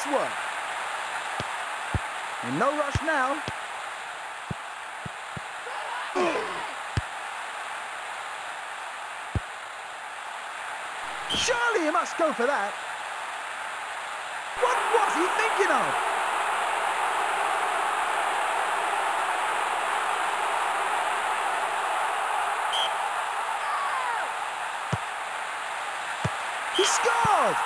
Nice work. In no rush now. Surely he must go for that. What was he thinking of? He scored!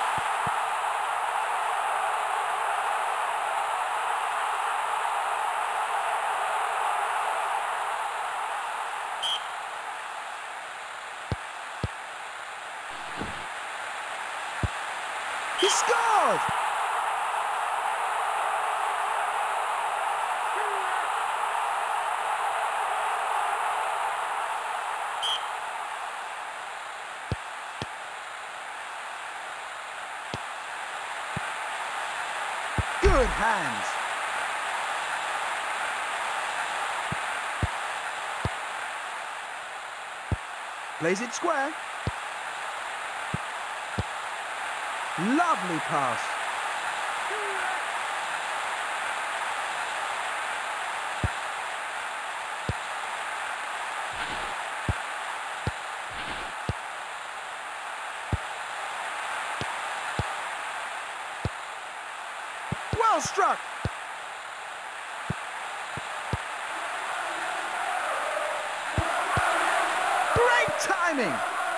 He scored! Good hands. Plays it square. Lovely pass. Well struck. Great timing.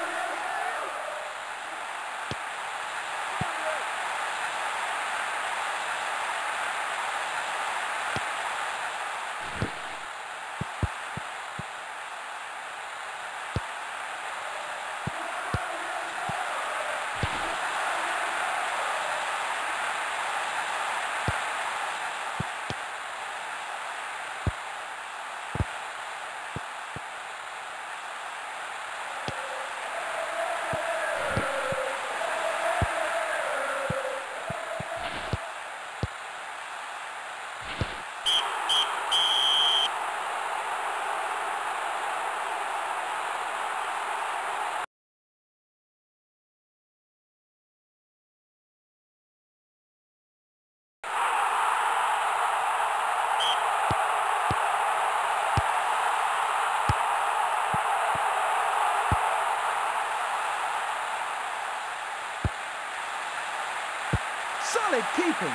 Solid keeping.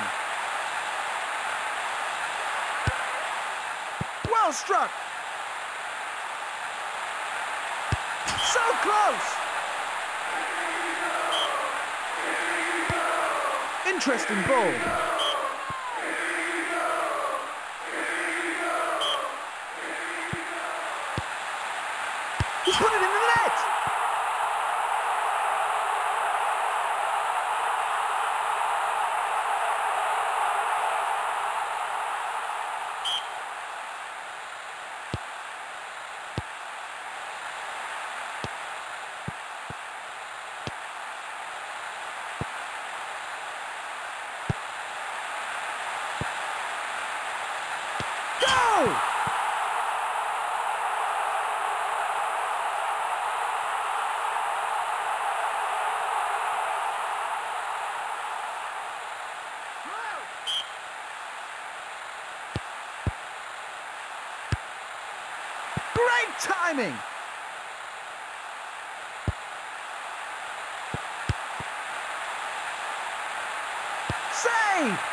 Well struck. So close. Interesting ball. He's put it in the net. Great timing. Save.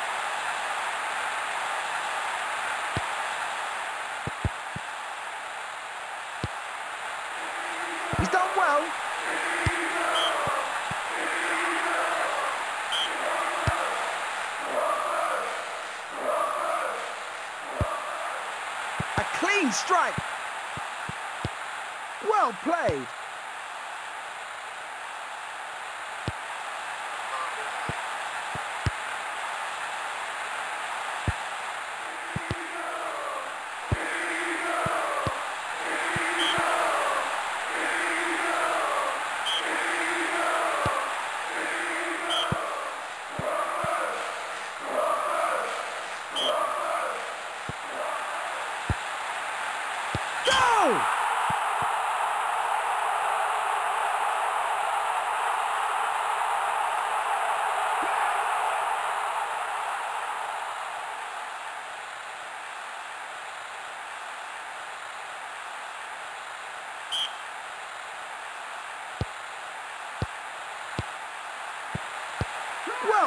He's done well. A clean strike. Well played.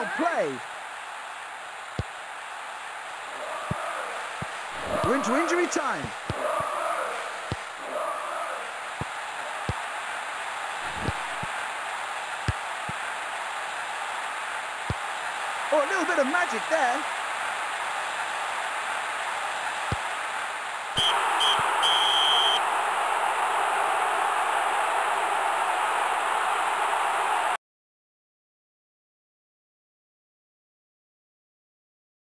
Well played. We're into injury time. Oh, a little bit of magic there.